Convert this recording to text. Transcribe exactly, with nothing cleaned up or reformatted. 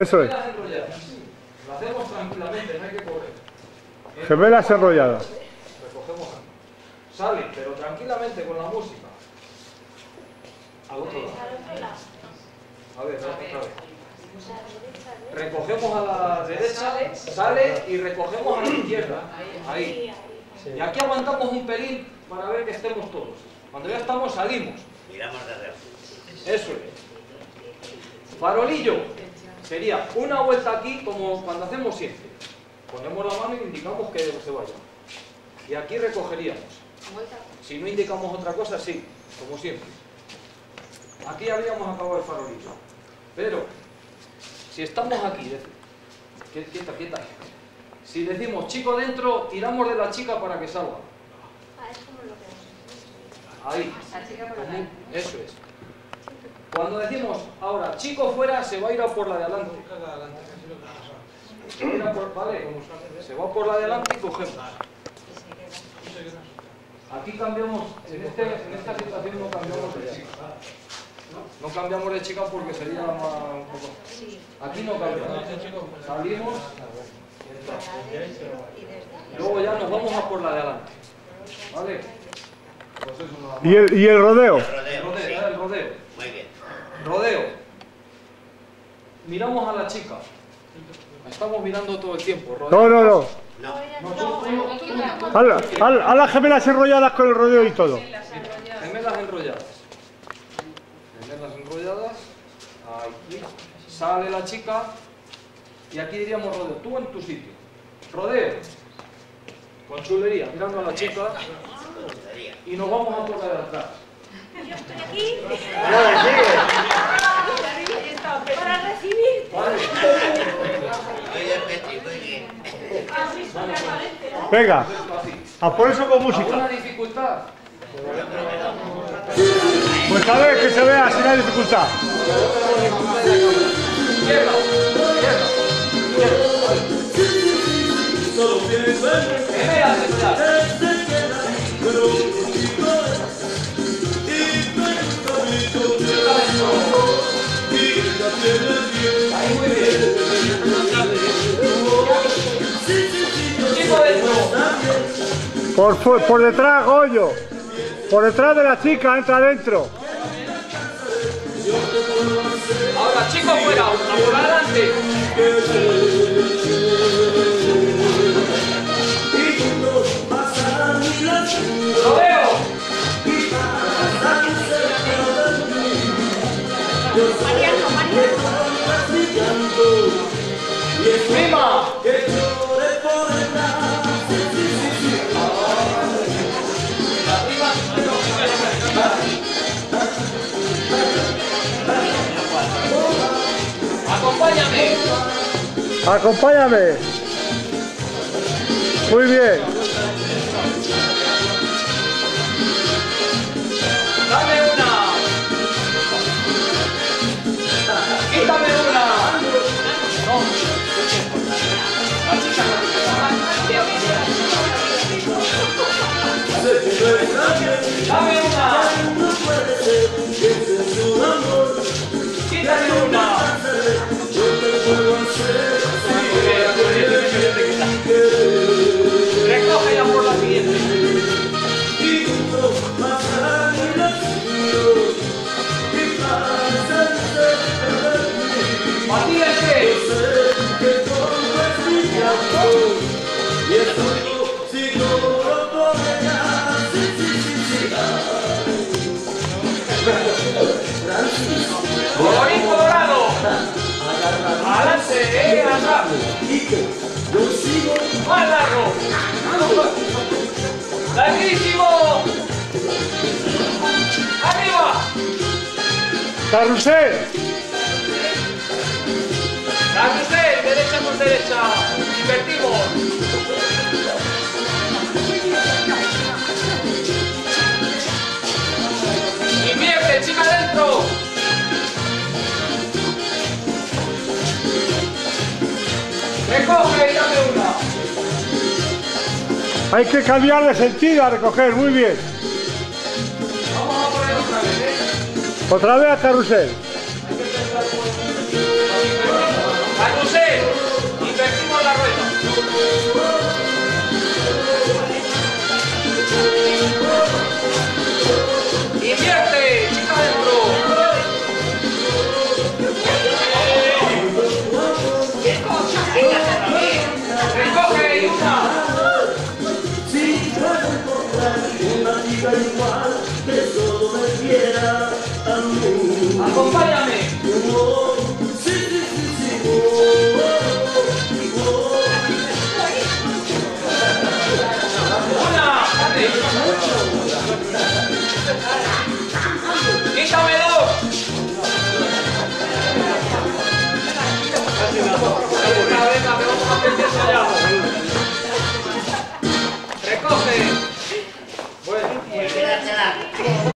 Eso es. Gemelas enrolladas. Lo hacemos tranquilamente, no hay que correr. Gemelas enrolladas. Recogemos aquí. Sale, pero tranquilamente con la música. Al otro lado. A ver, otra vez. Recogemos a la derecha, sale y recogemos a la izquierda. Ahí. Y aquí aguantamos un pelín para ver que estemos todos. Cuando ya estamos, salimos. Miramos de reojo. Eso es. Farolillo. Sería una vuelta aquí como cuando hacemos siempre. Ponemos la mano y indicamos que se vaya. Y aquí recogeríamos. Si no indicamos otra cosa, sí, como siempre. Aquí habríamos acabado el farolillo. Pero, si estamos aquí, quieta, quieta. Si decimos chico dentro, tiramos de la chica para que salga. Ahí. Eso es. Cuando decimos ahora chico fuera, se va a ir a por la de adelante. Se va, a ir a por, vale, se va por la de adelante y cogemos. Aquí cambiamos, en, este, en esta situación no cambiamos de chica. No cambiamos de chica porque sería más un poco. Aquí no cambiamos. Salimos y luego ya nos vamos a por la de adelante. ¿Vale? Pues eso no da más. ¿Y el, y el rodeo? El rodeo, El rodeo, sí. el rodeo. Muy bien. Rodeo. Miramos a la chica. La estamos mirando todo el tiempo. Rodeo. No, no, no. No. Haz, haz- haz las gemelas enrolladas con el rodeo y todo. Gemelas enrolladas. Gemelas enrolladas. Aquí. Sale la chica. Y aquí diríamos rodeo. Tú en tu sitio. Rodeo. Con chulería. Mirando a la chica. Y nos vamos a por la de atrás. Yo estoy aquí Vale, sigue. para recibir. ¿Vale? Muy bien, Petri, muy bien. Venga, a por eso con ¿Alguna música. dificultad? Pues a ver que se vea sin la dificultad. Izquierda. Izquierda. Izquierda. Gemelas enrolladas. Ahí muy bien. Chico dentro. Por, fu- por detrás, Goyo. Por detrás de la chica, entra adentro. Ahora chico fuera, a por adelante. Lo veo. Mariano, Mariano. Prima. Acompáñame. Acompáñame. Muy bien. Dame una. Quítame una. No. La chica Dame una. Quítame una. Recoge ya por la siguiente. Matías. Colorín colorado. Adelante, eh, atrás. Más largo. Larguísimo. Arriba. Carrusel. Carrusel, derecha con derecha. Invertimos. Invierte, chica adentro. Recoge y dame una. Hay que cambiar de sentido a recoger, muy bien. Vamos a poner otra vez, ¿eh? Otra vez a carrusel. Acompáñame.